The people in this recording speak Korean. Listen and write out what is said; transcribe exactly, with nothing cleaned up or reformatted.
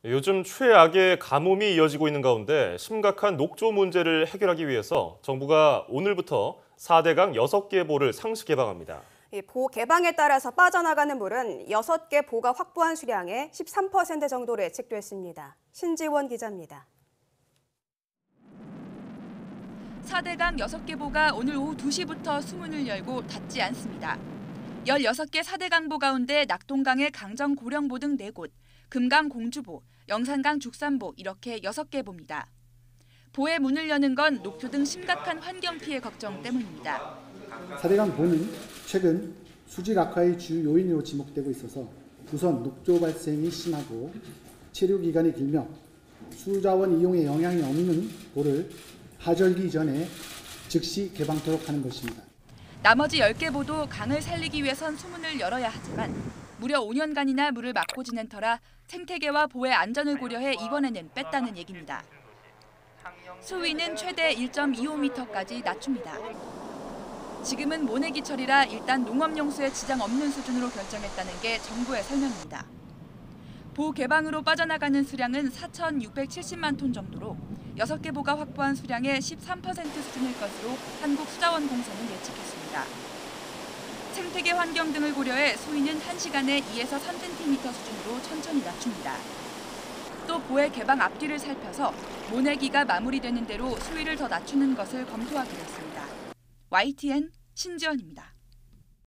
요즘 최악의 가뭄이 이어지고 있는 가운데 심각한 녹조 문제를 해결하기 위해서 정부가 오늘부터 사 대강 여섯 개 보를 상시 개방합니다. 보 개방에 따라서 빠져나가는 물은 여섯 개 보가 확보한 수량의 십삼 퍼센트 정도로 예측됐습니다. 신지원 기자입니다. 사 대강 여섯 개 보가 오늘 오후 두 시부터 수문을 열고 닫지 않습니다. 열여섯 개 사 대강보 가운데 낙동강의 강정 고령보 등 네 곳, 금강 공주보, 영산강 죽산보 이렇게 여섯 개 보입니다. 보의 문을 여는 건 녹조 등 심각한 환경 피해 걱정 때문입니다. 사 대강 보는 최근 수질 악화의 주 요인으로 지목되고 있어서 우선 녹조 발생이 심하고 체류 기간이 길며 수자원 이용에 영향이 없는 보를 하절기 전에 즉시 개방토록 하는 것입니다. 나머지 열 개 보도 강을 살리기 위해선 수문을 열어야 하지만 무려 오 년간이나 물을 막고 지낸 터라 생태계와 보의 안전을 고려해 이번에는 뺐다는 얘기입니다. 수위는 최대 일 점 이오 미터까지 낮춥니다. 지금은 모내기철이라 일단 농업용수에 지장 없는 수준으로 결정했다는 게 정부의 설명입니다. 보 개방으로 빠져나가는 수량은 사천육백칠십만 톤 정도로 여섯 개 보가 확보한 수량의 십삼 퍼센트 수준일 것으로 한국수자원공사는 예측했습니다. 생태계 환경 등을 고려해 수위는 한 시간에 이에서 삼 센티미터 수준으로 천천히 낮춥니다. 또 보의 개방 앞뒤를 살펴서 모내기가 마무리되는 대로 수위를 더 낮추는 것을 검토하기로 했습니다. 와이티엔 신지원입니다.